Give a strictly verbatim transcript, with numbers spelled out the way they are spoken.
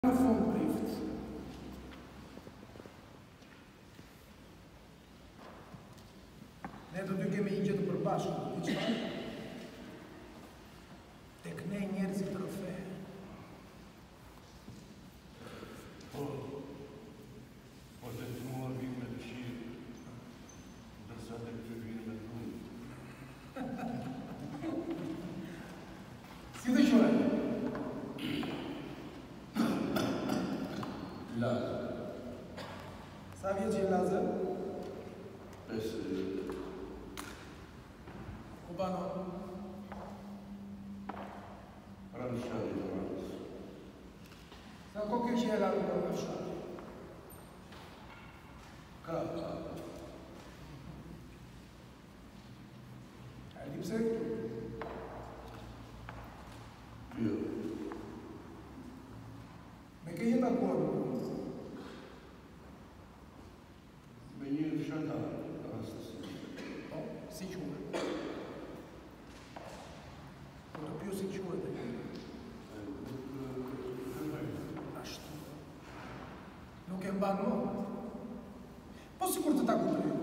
No fundo drift. Не додуѓе ми иđe do прбашко, ти чува? Тек не нерзи трофеje. Peut-être moi, vivre le chien, de ça, de que vivre le loup. Si te чува? Lază. Sabia ce e lază? Peste Cubano. Ranșare de ras. Sau qualche ce e la lungă lasciata. Capa. Ai lipsecto? Eu. Ma che io d'accordo? Meni șantar astăzi. Oh, si čuje. Quanto più si čuje, a što? Non che in banno? Posso portare con te?